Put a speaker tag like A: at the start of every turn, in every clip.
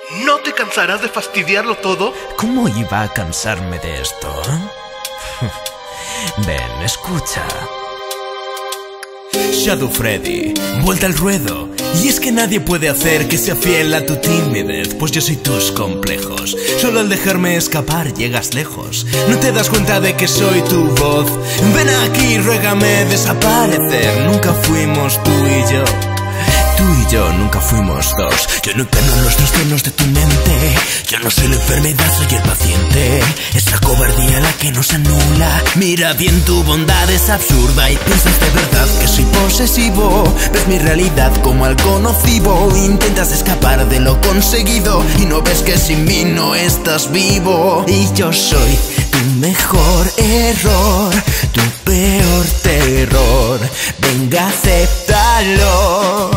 A: ¿No te cansarás de fastidiarlo todo?
B: ¿Cómo iba a cansarme de esto? Ven, escucha. Shadow Freddy, vuelta al ruedo. Y es que nadie puede hacer que sea fiel a tu timidez, pues yo soy tus complejos. Solo al dejarme escapar llegas lejos. No te das cuenta de que soy tu voz. Ven aquí, ruégame desaparecer. Nunca fuimos tú y yo. Tú y yo nunca fuimos dos. Yo no encarno los trastornos de tu mente. Yo no soy la enfermedad, soy el paciente. Es la cobardía la que nos anula. Mira bien, tu bondad es absurda y piensas de verdad que soy posesivo. Ves mi realidad como algo nocivo. Intentas escapar de lo conseguido y no ves que sin mí no estás vivo. Y yo soy tu mejor error, tu peor terror. Venga, acéptalo.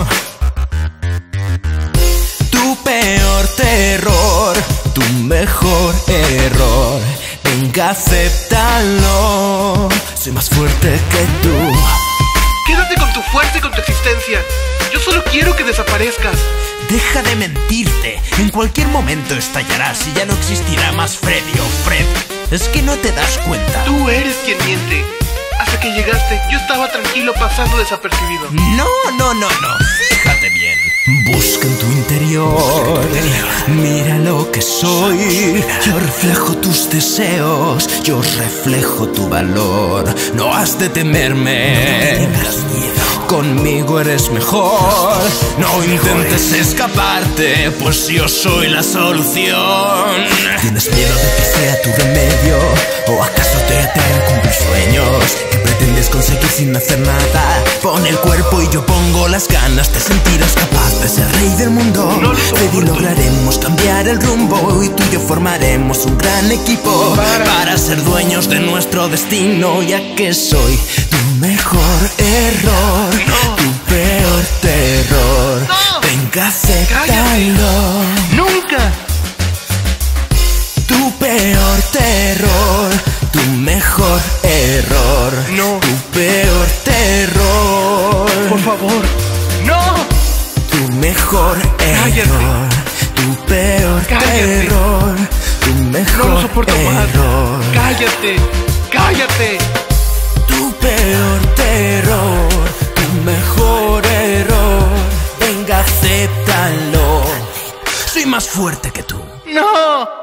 B: Tu peor terror, tu mejor error. Venga, acéptalo. Soy más fuerte que tú.
A: Quédate con tu fuerza y con tu existencia. Yo solo quiero que desaparezcas.
B: Deja de mentirte. En cualquier momento estallarás y ya no existirá más Freddy o Fred. Es que no te das cuenta.
A: Tú eres quien miente. Hasta que llegaste, yo estaba tranquilo pasando desapercibido.
B: No. Fíjate bien. Busca en tu interior. Mira lo que soy. Yo reflejo tus deseos. Yo reflejo tu valor. No has de temerme. No tengas miedo. Conmigo eres mejor. No intentes escaparte, pues yo soy la solución. ¿Tienes miedo de que sea tu remedio? ¿O acaso te atraen cumplir sueños? ¿Qué pretendes conseguir sin hacer nada? Pon el cuerpo y yo pongo las ganas. Te sentirás capaz de ser rey del mundo. Freddy, lograremos cambiar el rumbo y tú y yo formaremos un gran equipo para ser dueños de nuestro destino. Ya que soy tu mejor error, tu peor terror. Venga, acéptalo.
A: ¡Nunca!
B: Tu peor terror, tu mejor error.
A: No.
B: Tu peor terror.
A: Por favor, ¡no!
B: Tu mejor error. Tu peor terror. Tu mejor
A: No lo soporto más.
B: error.
A: ¡Cállate! ¡Cállate!
B: Tu peor terror. Tu mejor error. Venga, acéptalo. Soy más fuerte que tú.
A: ¡No!